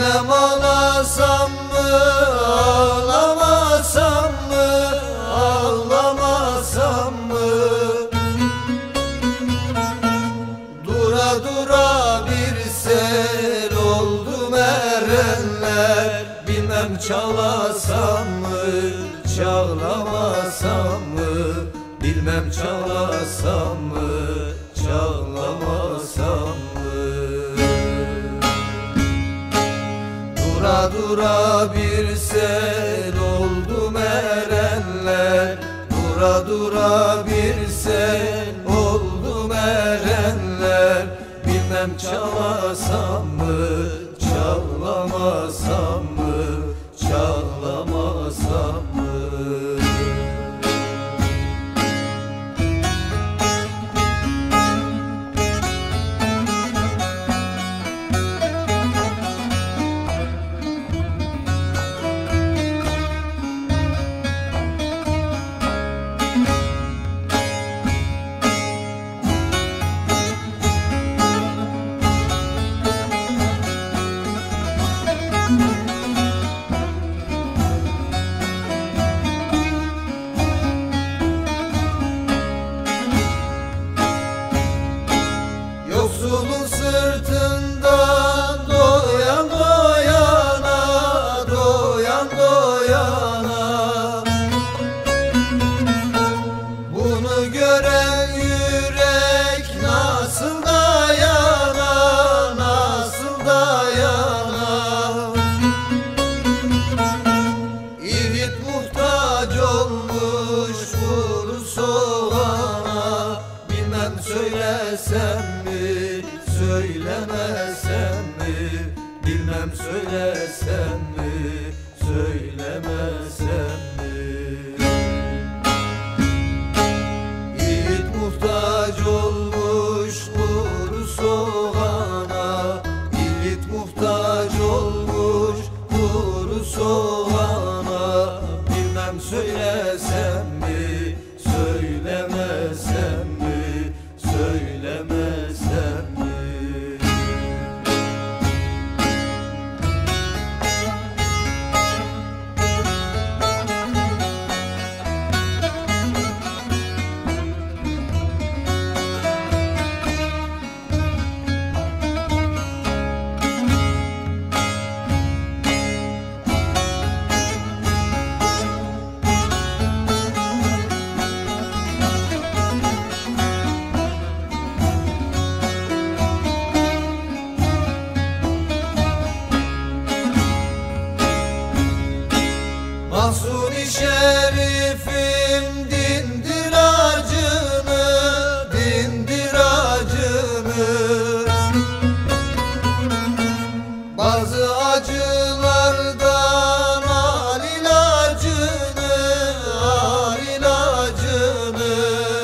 Bilmem ağlasam mı, ağlamasam mı, ağlamasam mı? Dura dura bir sel oldum erenler. Bilmem çalasam mı, çağlamasam mı? Bilmem çalasam mı, çağlamasam mı? Dura dura bir sel oldum erenler. Dura dura bir sel oldum erenler. Bilmem çalasam mı, çağlamasam mı, çağlamasam mı? Yoksulun sırtından doyan doyana, doyan doyana. Bunu gören yürek nasıl dayana, nasıl dayana? İvit muhtaç olmuş kuru soğana. Bilmem söylesem mi, söylemesem mi? Bilmem söylesem mi, söylemesem mi? Yiğit muhtaç olmuş kuru soğana. Yiğit muhtaç olmuş kuru soğana. Bilmem söylesem mi, söylemesem mi? Söylemesem mi? Mahsuni Şerifim dindir acını, dindir acını. Bazı acılardan al ilacını, al ilacını.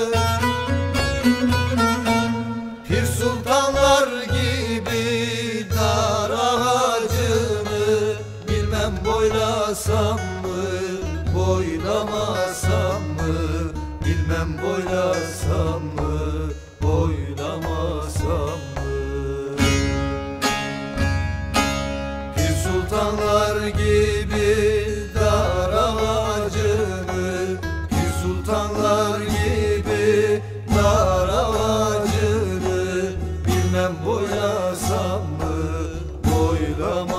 Pir sultanlar gibi dar ağacını. Bilmem boylasam mı, boylamasam mı? Bilmem boylasam mı, boylamasam mı? Pir sultanlar gibi dar ağacını. Pir sultanlar gibi dar ağacını. Bilmem boylasam mı, boylamasam mı?